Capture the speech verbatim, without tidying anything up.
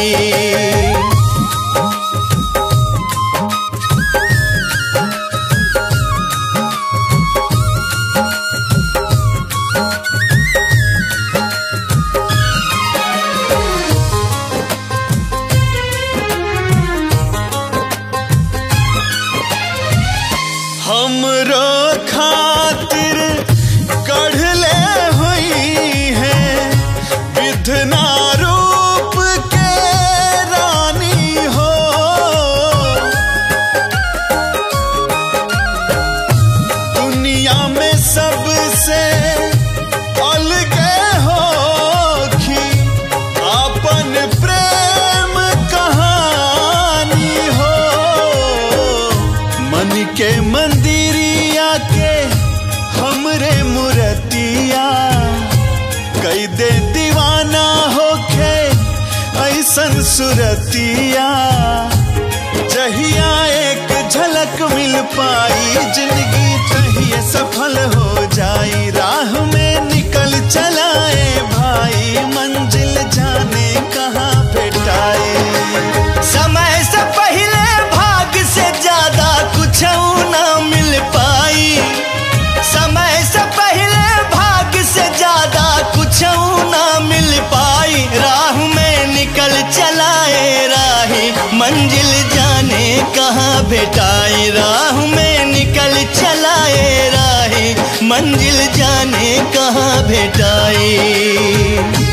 हमरो खातिर गढ़ले हुई है विधना रूप के रानी हो। दुनिया में सबसे अलगे होखी अपन प्रेम कहानी हो। मन के मंदिरिया के हमरे मूर्तिया कई दे दीवाना होके ऐसन सुरतिया। जहिया एक झलक मिल पाई जिंदगी तहिए सफल हो जाई। राह में निकल चलाए भाई मंजिल जाने कहाँ भेटाए। समय से पहले भाग से ज्यादा कुछ ना मिल पाई। समय से पहले भाग से ज्यादा कुछ ना मिल पाई। राह में निकल चलाए राही मंजिल जाने कहाँ भेटाई। राह में निकल चलाए राही मंजिल जाने कहाँ भेटाई।